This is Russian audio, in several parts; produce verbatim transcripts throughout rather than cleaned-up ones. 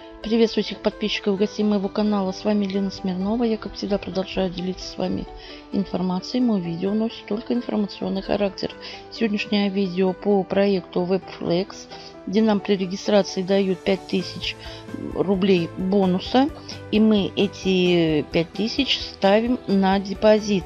Приветствую всех подписчиков и гостей моего канала. С вами Лена Смирнова. Я, как всегда, продолжаю делиться с вами информацией. Мое видео носит только информационный характер. Сегодняшнее видео по проекту WebFlex, где нам при регистрации дают пять тысяч рублей бонуса. И мы эти пять тысяч ставим на депозит.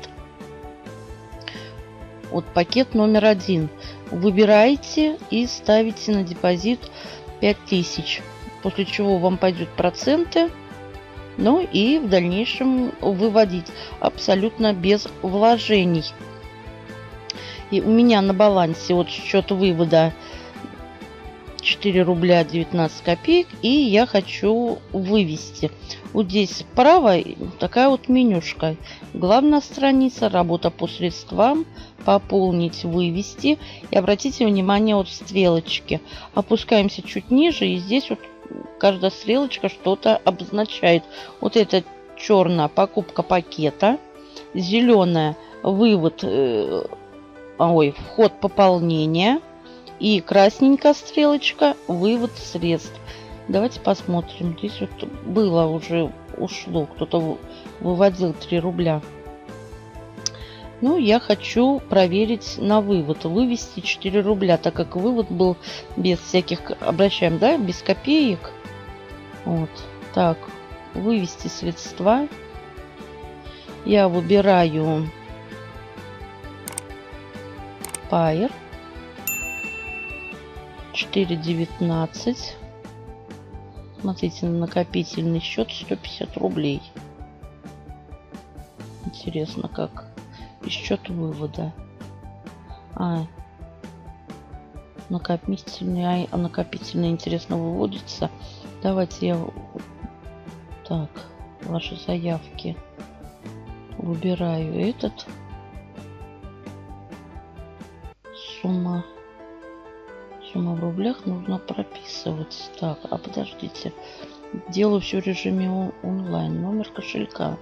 Вот пакет номер один. Выбираете и ставите на депозит пять тысяч. После чего вам пойдут проценты, ну и в дальнейшем выводить абсолютно без вложений. И у меня на балансе вот счет вывода четыре рубля девятнадцать копеек, и я хочу вывести. Вот здесь справа такая вот менюшка. Главная страница, работа по средствам, пополнить, вывести. И обратите внимание, вот стрелочки. Опускаемся чуть ниже, и здесь вот каждая стрелочка что-то обозначает. Вот это черная покупка пакета, зеленая вывод, э, ой, вход пополнения, и красненькая стрелочка вывод средств. Давайте посмотрим. Здесь вот было уже, ушло, кто-то выводил три рубля. Ну, я хочу проверить на вывод. Вывести четыре рубля, так как вывод был без всяких, обращаем, да, без копеек. Вот. Так, вывести средства. Я выбираю Pair. четыре девятнадцать. Смотрите, на накопительный счет сто пятьдесят рублей. Интересно, как и счет вывода. А, накопительный, а накопительный, интересно, выводится. Давайте я... Так, ваши заявки. Выбираю этот. Сумма. Сумма в рублях нужно прописывать. Так, а подождите. Делаю все в режиме онлайн. Номер кошелька.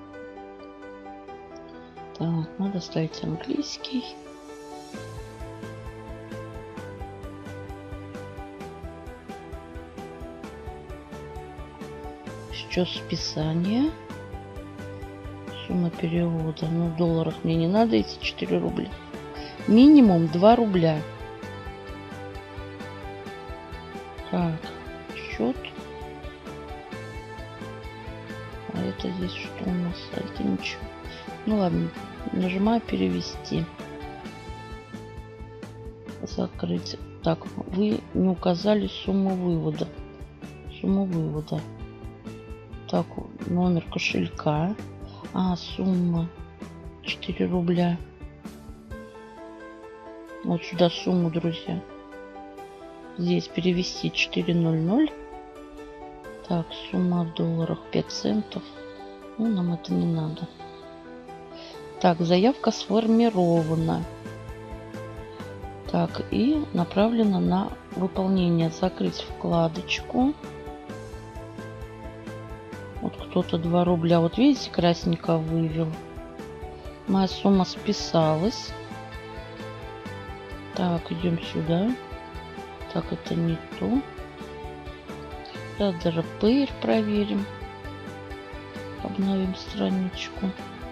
Так, надо ставить английский. Счет списания. Сумма перевода. Ну, в долларах мне не надо эти четыре рубля. Минимум два рубля. Так, счет. А это здесь что у нас? А это ничего. Ну ладно, нажимаю перевести. Закрыть. Так, вы не указали сумму вывода. Сумму вывода. Так, номер кошелька. А, сумма четыре рубля. Вот сюда сумму, друзья. Здесь перевести четыре ноль ноль. Так, сумма в долларах пять центов. Ну, нам это не надо. Так, заявка сформирована. Так, и направлена на выполнение. Закрыть вкладочку. Вот кто-то два рубля. Вот видите, красненько вывел. Моя сумма списалась. Так, идем сюда. Так, это не то. Сейчас даже Pair проверим. Обновим страничку.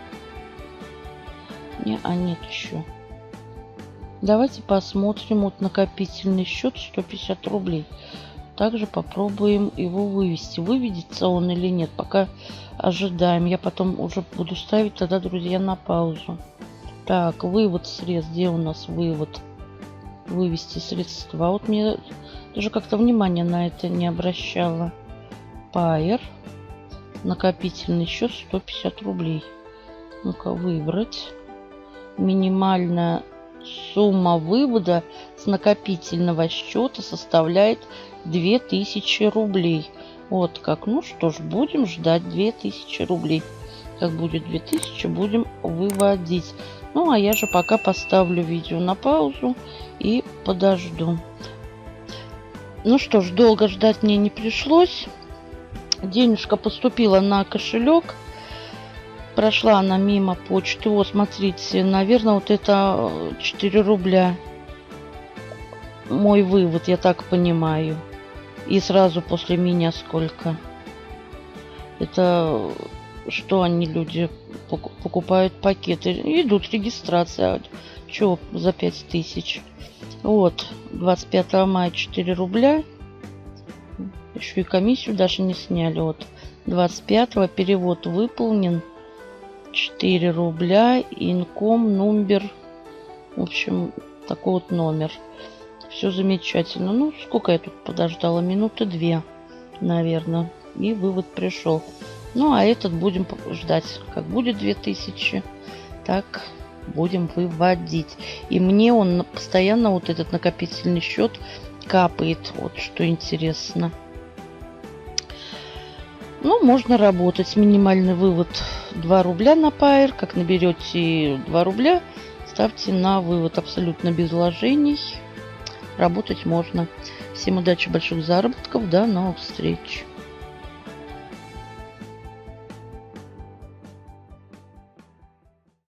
Не, а нет еще. Давайте посмотрим. Вот накопительный счет сто пятьдесят рублей. Также попробуем его вывести. Выведется он или нет. Пока ожидаем. Я потом уже буду ставить тогда, друзья, на паузу. Так, вывод средств. Где у нас вывод? Вывести средства. Вот мне даже как-то внимание на это не обращала. Pair. Накопительный счет сто пятьдесят рублей. Ну-ка, выбрать. Минимальная сумма вывода с накопительного счета составляет две тысячи рублей. Вот как. Ну что ж, будем ждать две тысячи рублей. Как будет две тысячи, будем выводить. Ну, а я же пока поставлю видео на паузу и подожду. Ну что ж, долго ждать мне не пришлось. Денежка поступила на кошелек. Прошла она мимо почты. Вот, смотрите, наверное, вот это четыре рубля. Мой вывод, я так понимаю. И сразу после меня сколько? Это что они, люди, покупают пакеты. Идут регистрация. Чего за пять тысяч? Вот, двадцать пятого мая четыре рубля. Еще и комиссию даже не сняли. Вот, двадцать пятого перевод выполнен. четыре рубля. Инком, номер. В общем, такой вот номер. Все замечательно. Ну, сколько я тут подождала? Минуты две, наверное. И вывод пришел. Ну, а этот будем ждать. Как будет две тысячи, так будем выводить. И мне он постоянно, вот этот накопительный счет, капает. Вот что интересно. Ну, можно работать. Минимальный вывод два рубля на Payeer. Как наберете два рубля, ставьте на вывод абсолютно без вложений. Работать можно. Всем удачи, больших заработков. До новых встреч.